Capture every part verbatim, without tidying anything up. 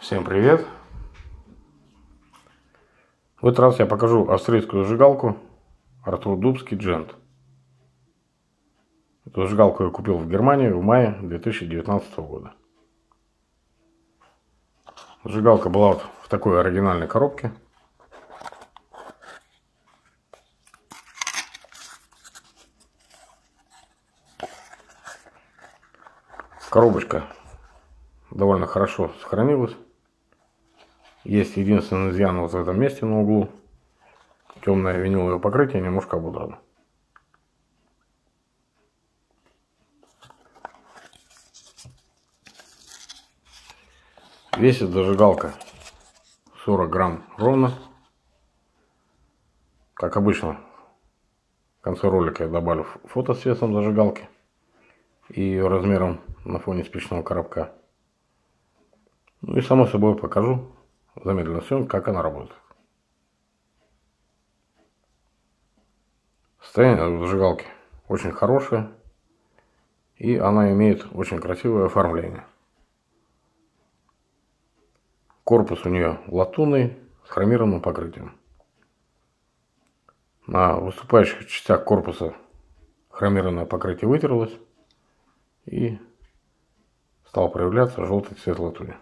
Всем привет! В этот раз я покажу австрийскую зажигалку Артур Дубский Джент. Эту зажигалку я купил в Германии в мае две тысячи девятнадцатого года. Зажигалка была вот в такой оригинальной коробке. Коробочка довольно хорошо сохранилась. Есть единственный изъян вот в этом месте на углу. Темное виниловое покрытие, немножко обуглено. Весит зажигалка сорок грамм ровно. Как обычно, в конце ролика я добавлю фото с весом зажигалки и ее размером на фоне спичного коробка. Ну и само собой покажу в замедленной съемке, как она работает. Состояние зажигалки очень хорошее, и она имеет очень красивое оформление. Корпус у нее латунный с хромированным покрытием. На выступающих частях корпуса хромированное покрытие вытерлось и стал проявляться желтый цвет латуни.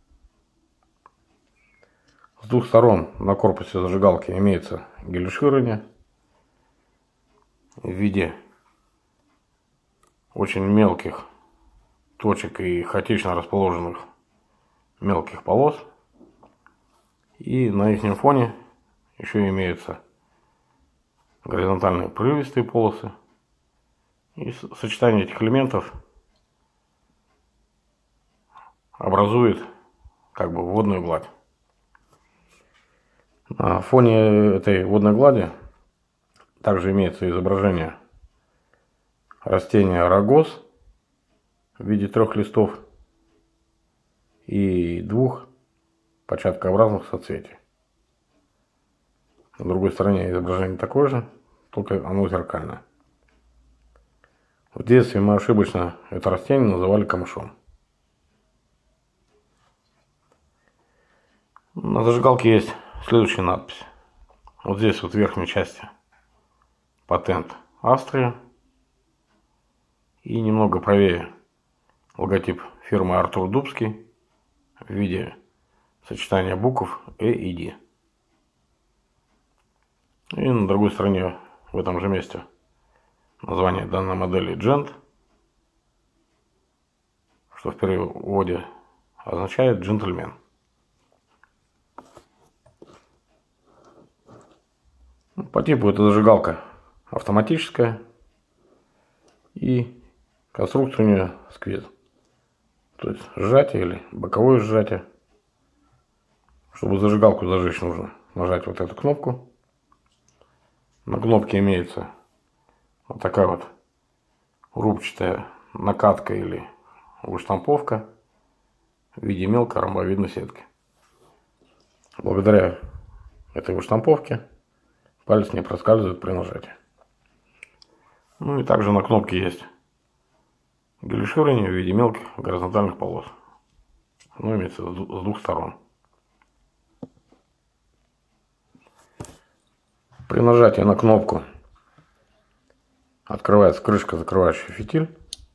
С двух сторон на корпусе зажигалки имеется гелеширование в виде очень мелких точек и хаотично расположенных мелких полос. И на их фоне еще имеются горизонтальные прерывистые полосы. И сочетание этих элементов образует как бы водную гладь. На фоне этой водной глади также имеется изображение растения рогоз в виде трех листов и двух початкообразных соцветий. На другой стороне изображение такое же, только оно зеркальное. В детстве мы ошибочно это растение называли камышом. На зажигалке есть следующая надпись. Вот здесь вот в верхней части патент Австрия. И немного правее логотип фирмы Артур Дубский в виде сочетания букв Э и Д. И на другой стороне в этом же месте название данной модели Джент, что в переводе означает джентльмен. По типу эта зажигалка автоматическая, и конструкция у нее сквиз, то есть сжатие или боковое сжатие. Чтобы зажигалку зажечь, нужно нажать вот эту кнопку. На кнопке имеется вот такая вот рубчатая накатка или выштамповка в виде мелкой ромбовидной сетки. Благодаря этой выштамповке палец не проскальзывает при нажатии. Ну и также на кнопке есть гелеширование в виде мелких горизонтальных полос. Оно имеется с двух сторон. При нажатии на кнопку открывается крышка, закрывающая фитиль.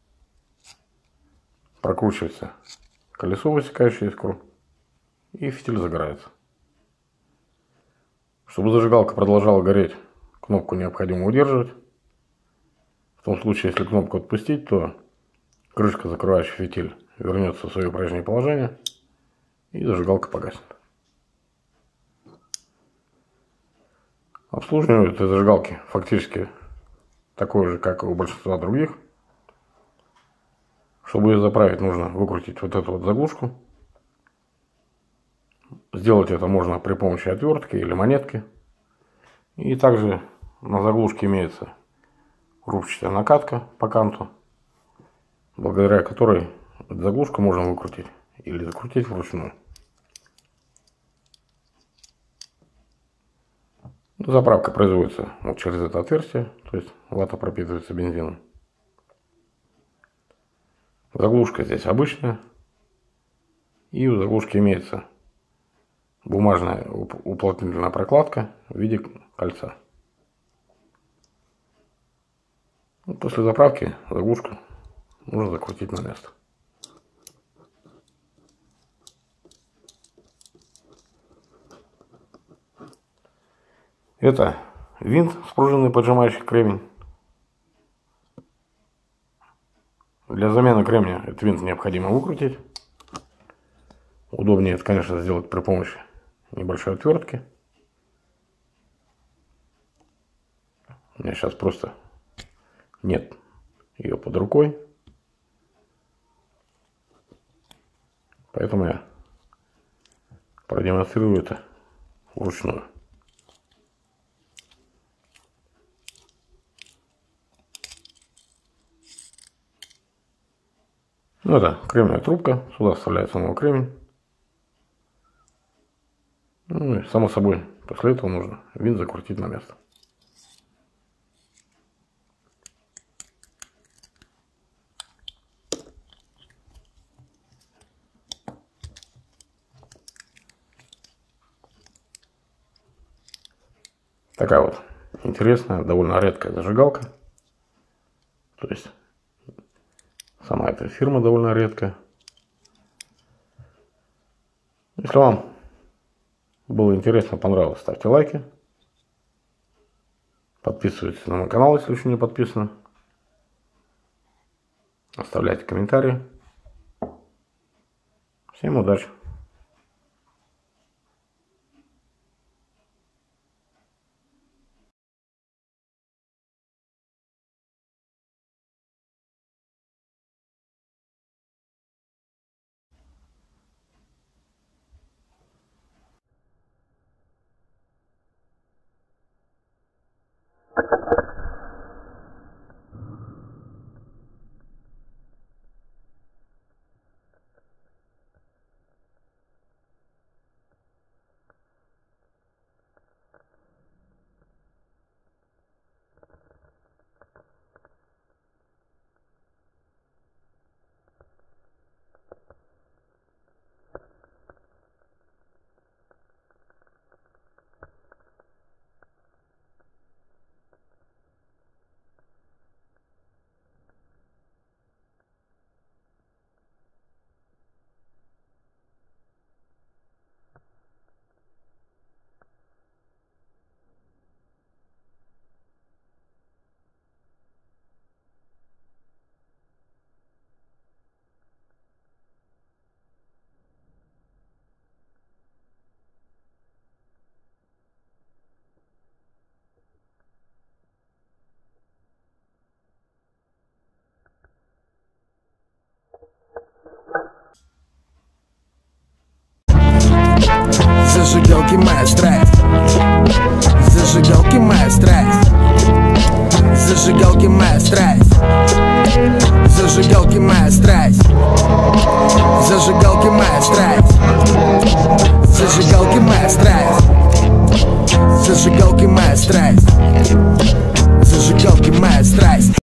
Прокручивается колесо, высекающее искру, и фитиль загорается. Чтобы зажигалка продолжала гореть, кнопку необходимо удерживать. В том случае, если кнопку отпустить, то крышка, закрывающая фитиль, вернется в свое прежнее положение, и зажигалка погаснет. Обслуживание этой зажигалки фактически такое же, как и у большинства других. Чтобы ее заправить, нужно выкрутить вот эту вот заглушку. Сделать это можно при помощи отвертки или монетки. И также на заглушке имеется рубчатая накатка по канту, благодаря которой эту заглушку можно выкрутить или закрутить вручную. Заправка производится вот через это отверстие, то есть вата пропитывается бензином. Заглушка здесь обычная. И в заглушке имеется бумажная уплотнительная прокладка в виде кольца. После заправки заглушку нужно закрутить на место. Это винт с пружиной, поджимающий кремень. Для замены кремня этот винт необходимо выкрутить. Удобнее это, конечно, сделать при помощи небольшой отвертки. У меня сейчас просто нет ее под рукой. Поэтому я продемонстрирую это вручную. Ну, это кремниевая трубка. Сюда вставляется новый кремень. Ну и, само собой, после этого нужно винт закрутить на место. Такая вот интересная, довольно редкая зажигалка. То есть сама эта фирма довольно редкая. Если вам было интересно, понравилось, ставьте лайки. Подписывайтесь на мой канал, если еще не подписаны. Оставляйте комментарии. Всем удачи! Зажигалки моя страсть, зажигалки моя страсть, зажигалки моя страсть.